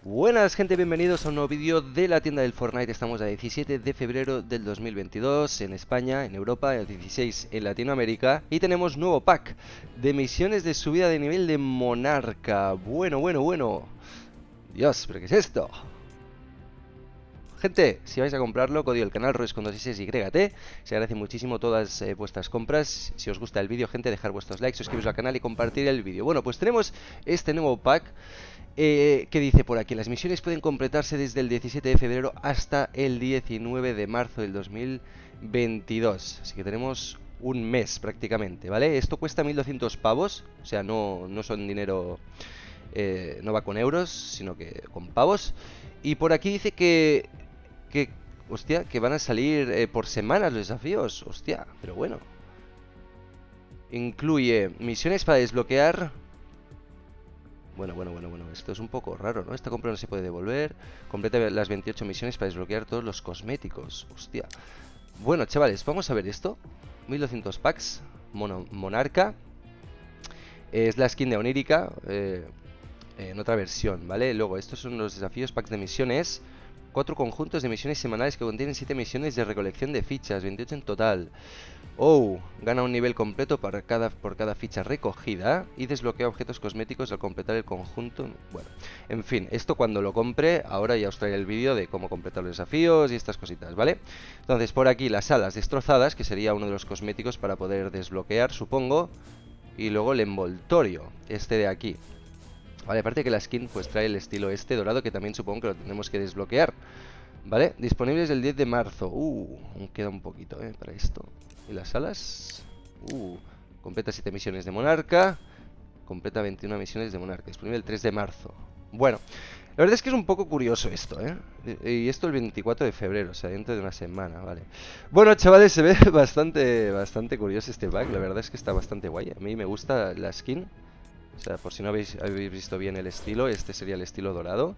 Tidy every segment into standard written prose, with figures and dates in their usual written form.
Buenas gente, bienvenidos a un nuevo vídeo de la tienda del Fortnite. Estamos a 17 de febrero del 2022 en España, en Europa, el 16 en Latinoamérica. Y tenemos nuevo pack de misiones de subida de nivel de Monarca. Bueno. Dios, ¿pero qué es esto? Gente, si vais a comprarlo, código del canal ROES con 2 S YT. Se agradece muchísimo todas vuestras compras. Si os gusta el vídeo, gente, dejar vuestros likes, suscribiros al canal y compartir el vídeo. Bueno, pues tenemos este nuevo pack que dice por aquí: las misiones pueden completarse desde el 17 de febrero hasta el 19 de marzo del 2022. Así que tenemos un mes prácticamente, ¿vale? Esto cuesta 1200 pavos, o sea, no son dinero, no va con euros, sino que con pavos. Y por aquí dice hostia, que van a salir por semanas los desafíos. Hostia, pero bueno. Incluye misiones para desbloquear. Bueno, esto es un poco raro, ¿no? Esta compra no se puede devolver. Completa las 28 misiones para desbloquear todos los cosméticos. Hostia. Bueno, chavales, vamos a ver esto. 1200 packs, Monarca. Es la skin de Onírica, en otra versión, ¿vale? Luego, estos son los desafíos, packs de misiones. 4 conjuntos de misiones semanales que contienen 7 misiones de recolección de fichas, 28 en total. Oh, gana un nivel completo por cada ficha recogida y desbloquea objetos cosméticos al completar el conjunto. Bueno, en fin, esto cuando lo compre, ahora ya os traeré el vídeo de cómo completar los desafíos y estas cositas, ¿vale? Entonces, por aquí las alas destrozadas, que sería uno de los cosméticos para poder desbloquear, supongo. Y luego el envoltorio, este de aquí. Vale, aparte que la skin pues trae el estilo este dorado, que también supongo que lo tendremos que desbloquear. Vale, disponibles el 10 de marzo. Aún queda un poquito, para esto. ¿Y las alas? Completa 7 misiones de Monarca. Completa 21 misiones de Monarca. Disponible el 3 de marzo. Bueno, la verdad es que es un poco curioso esto, Y esto el 24 de febrero, o sea, dentro de una semana, vale. Bueno, chavales, se ve bastante curioso este pack. La verdad es que está bastante guay. A mí me gusta la skin. O sea, por si no habéis visto bien el estilo, este sería el estilo dorado.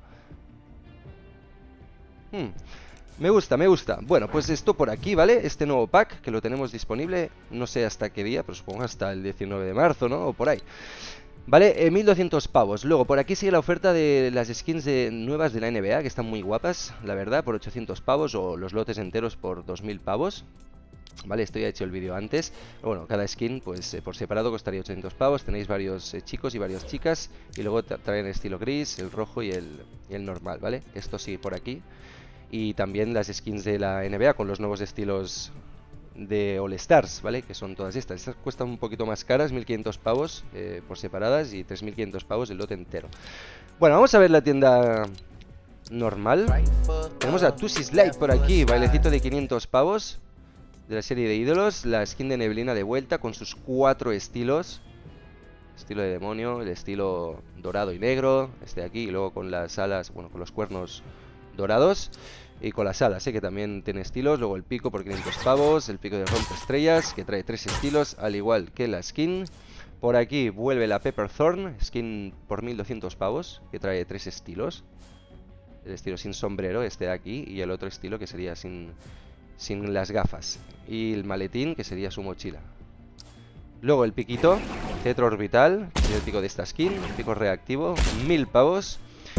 Me gusta. Bueno, pues esto por aquí, ¿vale? Este nuevo pack, que lo tenemos disponible, no sé hasta qué día, pero supongo hasta el 19 de marzo, ¿no? O por ahí. Vale, 1200 pavos. Luego, por aquí sigue la oferta de las skins nuevas de la NBA, que están muy guapas, la verdad, por 800 pavos, o los lotes enteros por 2000 pavos. Vale, esto ya he hecho el vídeo antes. Bueno, cada skin, pues por separado costaría 800 pavos. Tenéis varios chicos y varias chicas. Y luego traen el estilo gris, el rojo y el normal, ¿vale? Esto sí, por aquí. Y también las skins de la NBA con los nuevos estilos de All Stars, ¿vale? Que son todas estas. Estas cuestan un poquito más caras, 1500 pavos por separadas y 3500 pavos el lote entero. Bueno, vamos a ver la tienda normal. Tenemos a Tusi Slide por aquí, bailecito de 500 pavos. De la serie de ídolos, la skin de Neblina de vuelta con sus 4 estilos. Estilo de demonio, el estilo dorado y negro, este de aquí, y luego con las alas, bueno, con los cuernos dorados. Y con las alas, que también tiene estilos. Luego el pico por 500 pavos, el pico de rompeestrellas, que trae 3 estilos, al igual que la skin. Por aquí vuelve la Pepperthorn, skin por 1200 pavos, que trae 3 estilos. El estilo sin sombrero, este de aquí, y el otro estilo que sería sin las gafas. Y el maletín, que sería su mochila. Luego el piquito, cetro orbital, el pico de esta skin, pico reactivo, 1000 pavos.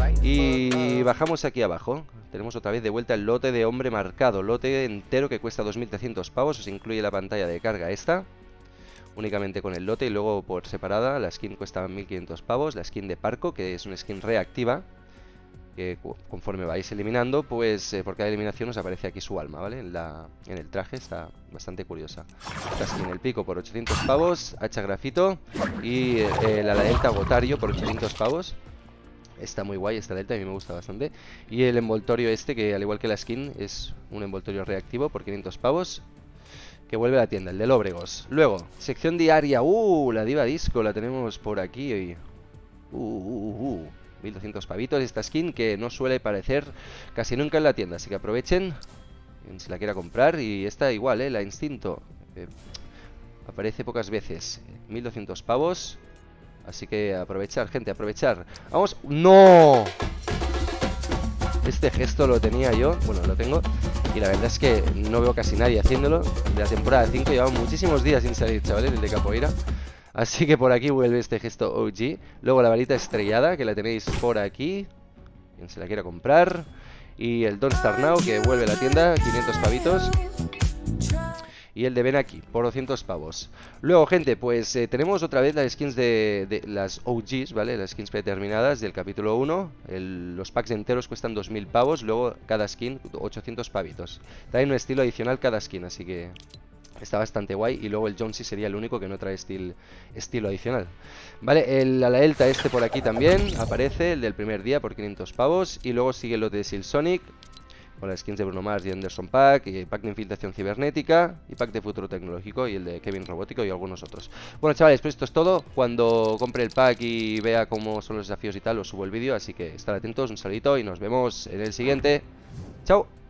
Y bajamos aquí abajo. Tenemos otra vez de vuelta el lote de hombre marcado, lote entero que cuesta 2300 pavos. Os incluye la pantalla de carga esta, únicamente con el lote. Y luego por separada la skin cuesta 1500 pavos. La skin de Parco, que es una skin reactiva, que conforme vais eliminando, pues por cada eliminación os aparece aquí su alma, ¿vale? En el traje, está bastante curiosa. Esta skin, el pico por 800 pavos, hacha grafito. Y la delta Gotario por 800 pavos. Está muy guay esta delta, a mí me gusta bastante. Y el envoltorio este, que al igual que la skin, es un envoltorio reactivo por 500 pavos, que vuelve a la tienda, el de Lóbregos. Luego, sección diaria, la Diva Disco, la tenemos por aquí. 1200 pavitos esta skin, que no suele aparecer casi nunca en la tienda, así que aprovechen si la quiera comprar. Y esta igual, la Instinto, aparece pocas veces, 1200 pavos, así que aprovechar, gente, aprovechar. Vamos. ¡No! Este gesto lo tenía yo, bueno, lo tengo, y la verdad es que no veo casi nadie haciéndolo. De la temporada 5 llevamos muchísimos días sin salir, chavales, el de capoeira. Así que por aquí vuelve este gesto OG. Luego la varita estrellada, que la tenéis por aquí. quien se la quiera comprar. Y el Don't Start Now, que vuelve a la tienda, 500 pavitos. Y el de Benaki, por 200 pavos. Luego, gente, pues tenemos otra vez las skins de las OGs, ¿vale? Las skins predeterminadas del capítulo 1. Los packs enteros cuestan 2000 pavos. Luego, cada skin, 800 pavitos. Trae un estilo adicional cada skin, así que está bastante guay. Y luego el Jonesy sería el único que no trae estilo adicional. Vale, el Alaelta este por aquí también aparece, el del primer día por 500 pavos. Y luego sigue lo de Silsonic, con las skins de Bruno Mars y Anderson Paak, y pack de infiltración cibernética, y pack de futuro tecnológico, y el de Kevin Robótico y algunos otros. Bueno, chavales, pues esto es todo. Cuando compre el pack y vea cómo son los desafíos y tal, os subo el vídeo, así que estar atentos, un saludito y nos vemos en el siguiente. ¡Chao!